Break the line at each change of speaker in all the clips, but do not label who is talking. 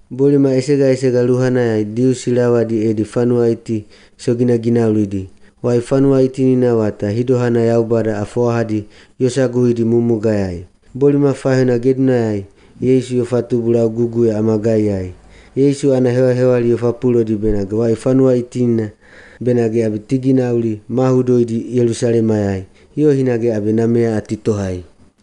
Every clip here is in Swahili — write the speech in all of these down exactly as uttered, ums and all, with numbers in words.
Bolima esega esega luhana ya diu silawa di edi fanua iti sogina gina ulidi. Wai fanua iti nina wata hidohana yaubada afoahadi yosaguhidi mumugayai. Bolima fahena gedunayai Yesu yofatubula gugu ya amagayai. Yesu ana hewa hewa li yofapulo di benage. Wai fanua iti nina benage abe tigina uli mahudo di Yerusalema yai. Yo hinage abe namea atitohai.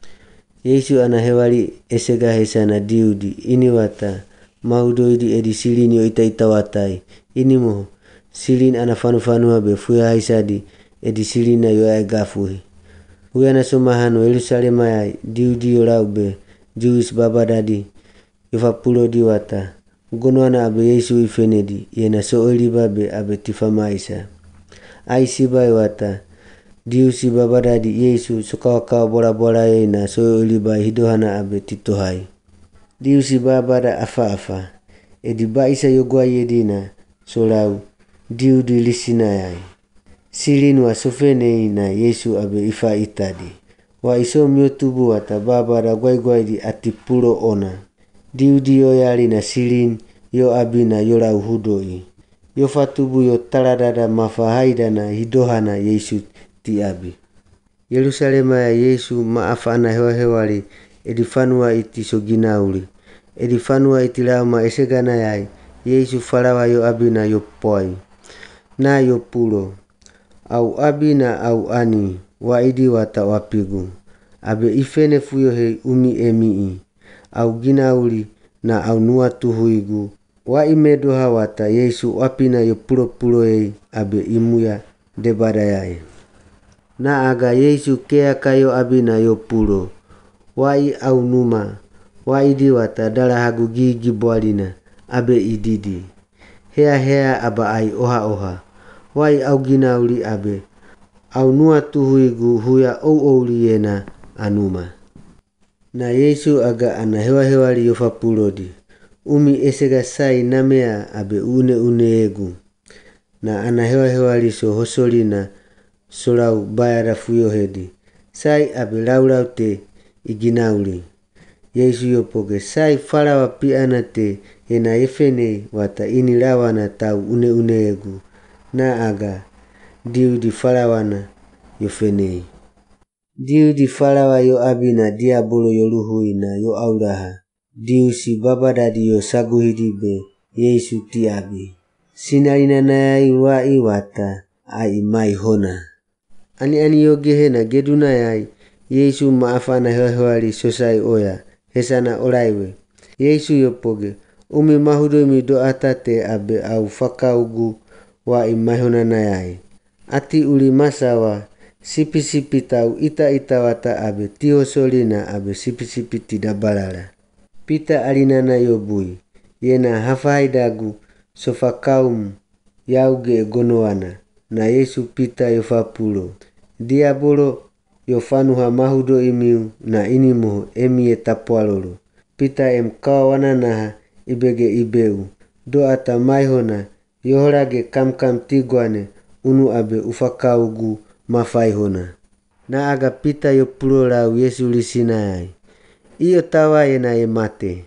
Yesu ana hewa li esega hesana diudi. Ini wata mahudo di edi silin yo ita ita watai. Ini mo silin ana fanu fanua be fuya haisadi edi silina yo agafuhi. Huya na somahano Yerusalema yai diudi yo laube Jewish babadadi yofapulo di wata. Gonoana abe Yesu ifenedi yena sooliba be abe tifamaisa. Aisibai wata diusi babadadi Yesu sokawakawa bora bora yena sooliba hidohana abe titohai. Diusi babada afa afa edi baisa yogwa yedina solau diudi lisina yai. Silin wa sofene na Yesu abe ifa itadi. Wa iso miotubu wata babada gwai gwai di atipulo ona. Diudi yo yali na silin yo abina yo lau hudoi. Yo fatubu yo taladada mafahaida na hidohana Yesu ti abi. Yerusalema ya Yesu maafana hewa hewali edifanua iti soginauli. Edifanua iti lauma esegana yai Yesu falawa yo abina yo poi. Na yo pulo. Au abina au ani waidi wata wapigu. Abe ifene fuyo hei umi emii. Au ginauli na au nuatuhuigu. Wa imedoha wata Yesu wapina yo pulo pulo hei abe imuya debada yai. Na aga Yesu kea kayo abina yo pulo. Wai au numa. Waidi wata dala hagu gigi bualina abe ididi. Hea hea aba ai oha oha. Wai au ginauli abe. Au nuatuhuigu huya ou ou liyena anuma. Na Yesu aga ana hewa hewa li yofapulodi. Umi esega sai namea abe une une egu. Na ana hewa hewa li so hosolina solau bayada fuyo hedi. Sai abe lau lau te iginauli. Yesu yopoge sai falawa piana te ena efene wata ini lawana tau une une egu. Na aga diu di falawana yofenei. Diu di falawa yo abina diabolo yo luhuina yo aulaha. Diu si babadadi yo saguhidi be Yesu ti abi. Sinalina nayai wa iwata ai mai hona. Ani ani yo gehena geduna yai Yesu maafana hewa hewa li sosai oya. Hesana olaiwe. Yesu yopoge umi mahudo imi do atate abe au fakaugu wa imai hona nayai. Ati uli masawa sipi sipi tau ita ita wata abe tiho solina abe sipi sipi tidabalala. Pita alinana yobui. Yena hafaidagu sofakaum yauge gonoana. Na Yesu pita yofapulo. Diabolo yofanuha mahudo imiu na inimuhu emie tapualolo. Pita em kawana naha ibege ibeu. Do ata maihona yohorage kam kam tiguane unu abe ufakaugu mafaihona. Na aga pita yopulo lau Yesu lisina yai. Iyo tawa yena emate.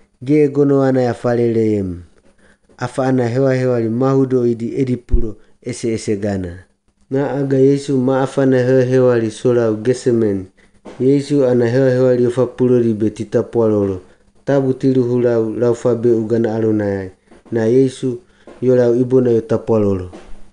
Ge gonoana ya falele em. Afa ana hewa hewa li mahudo idi edipulo ese ese gana. Na aga Yesu maafana hewa hewa li solau Gesemen. Yesu ana hewa hewa li yofapulo li betita pualolo. Tabu tiluhu lau lau fabe ugana alona yai. Na Yesu yolau ibona yotapualolo.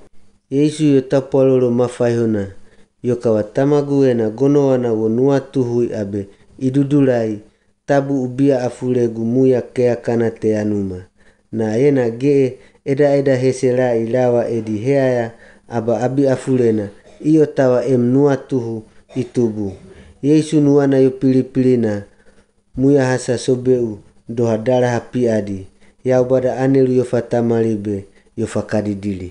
Yesu yotapualolo mafaihona. Yokawa tamaguena gonoana wo nuatuhui abe idudulai. Tabu ubia afulegu muya kea kana te anuma. Na yena ge eda eda hesela ilawa edi heaya aba abi afulena. Iyo tawa em nuatuhu itubu. Yesu nuana yopilipilina muya hasa sobeu doha dala hapi adi. Yaubada anelu yofatamalibe yofakadidili.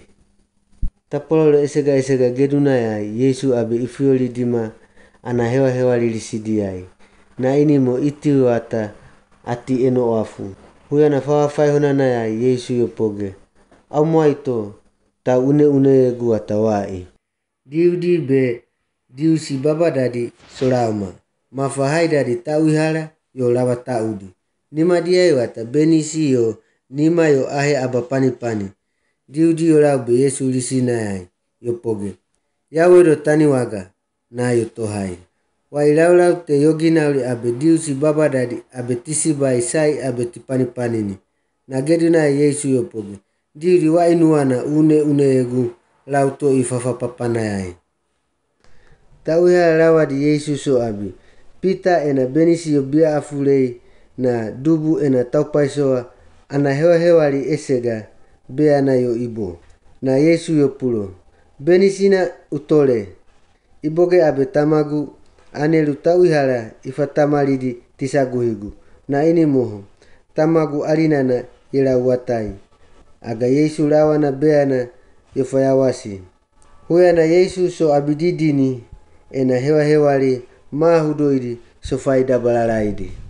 Tapololo esega esega geduna yai Yesu abe ifioli dima ana hewa hewa lilisidi yai. Na ini mo iti wata ati eno wafu. Huya na fawafai hona na yai Yesu yopoge. Au moaito ta une une egu wata wai. Diu di be diu si babadadi solauma. Mafahaida di tauihala yo lawa taudi. Nima dia wata benisi yo nima yo ahe aba pani pani. Diu diu rabe Yesu lisina yai yo poge. Yawe do tani waga na yo tohai. Wai lau lau te yogina uli abe diu si baba dadi abe tisi bai sai abe tipani pani ni. Na geduna Yesu yo poge. Diu di wa inuana une une egu lau to ifafa papana yai. Tauya lawa di Yesu so abi. Pita ena benisi yo bia afulei na dubu ena taupaisoa ana hewa hewa li esega bea na yo ibo. Na Yesu yo pulo. Benisina utole. Iboge abe tamagu anelu tauihala ifatamalidi tisaguhigu. Na ini moho. Tamagu alinana ila watai. Aga Yesu lawa na bea na yofayawasi. Huya na Yesu so abididini ena hewa hewa li mahudoidi so faida balalaidi.